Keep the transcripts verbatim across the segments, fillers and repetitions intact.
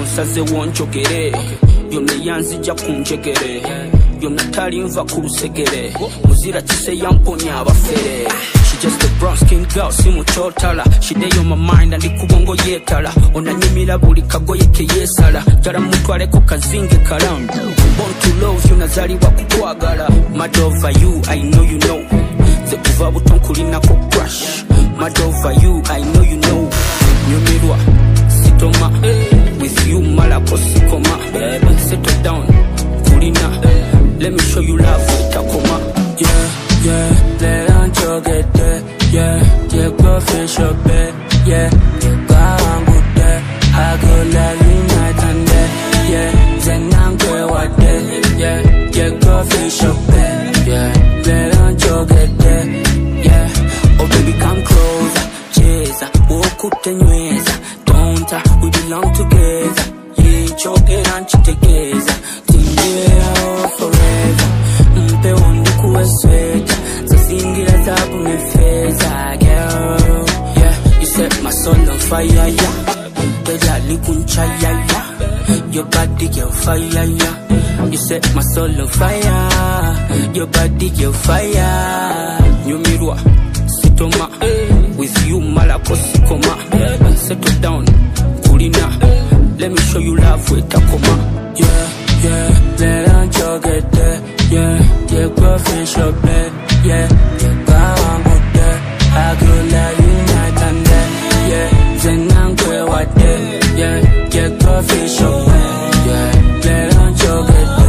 nsazewo njogere yonna eyanzigya ku njegere yonna atalinva ku lusegere Muzirakisa eyamponya abafere. She just a brown skin girl, si mucootala. She day on my mind and the bwongo yeetala. On anyumira buli kagoye ke yeesala. Njagala mutwaleko kazinga Kalangala. Born to love you nazaliwa kukwagala. Mad over you, I know you know. The kuva buto nkulinako crush. Mad over you, I know you know. Nnyumirwa, Sitoma. With you malako sikoma. Settle down, nkulina. Let me show you love with takoma. Yeah, yeah, let on njogere. Yeah, yeah, go fish up bed. Yeah, go on good day. I go every night and day. Yeah, then I'm go what day. Yeah, yeah, go fish up bed. Yeah, let on njogere. Yeah, oh baby come closer. Cheza, walk ut and nyweza. Don't we belong together. Yeah, njogere and chitegeza. Tingira forever. Mpe wonde kuwe sweater. Zazingira zabu nefeza, girl. Yeah, you set my soul on fire, yeah. Tejali kunchaya, yeah. Your body, your fire, yeah. You set my soul on fire. Your body, your fire. Nnyumirwa, Sitoma. With you, malako, sikoma. Settle down, nkulina. Let me show you love with takoma. Yeah, yeah, let on njogere. Yeah, yeah, go fish up bed. Yeah, yeah, go on good day. I go every night and day. Yeah, then I'm go what day. Yeah, yeah, go fish up bed. Yeah, let on njogere.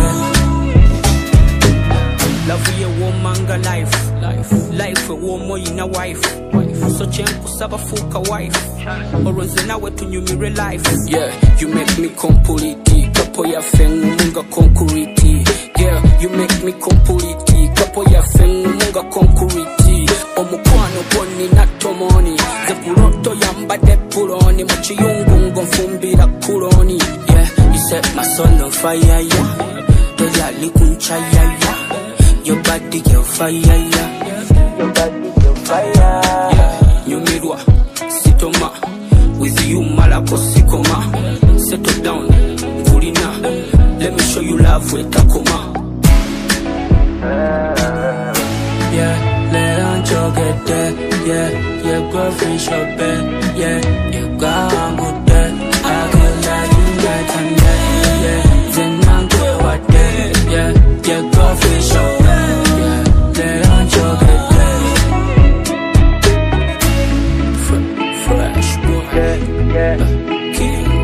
Love you a woman ga life. Life, life a woman in a wife. So chenku saba fuka wife. Oronze nawe tunyumire life. Yeah, you make me complete. Kapo ya fengu munga concrete. Yeah, you make me complete. Kapo ya fengu munga concrete. Omukwano boni na tomoni. Ze puloto yamba de puloni. Muchiyungu ngonfumbira kuloni. Yeah, you set my soul on fire, yeah. Tejali kunchaya, yeah. Your body, your fire, yeah. Your body, your fire. Yeah, Nnyumirwa, Sitoma. With you, malako, sikoma. Settle down, nkulina. Let me show you love with takoma. Yeah, let on njogere. Yeah, yeah, go fish up bed. Yeah, yeah, go on good day. I go every night and day. Yeah, then I'm go what day. Yeah, yeah, go fish up bed. Yeah, let on njogere. Fresh boy, Yeah, yeah. King.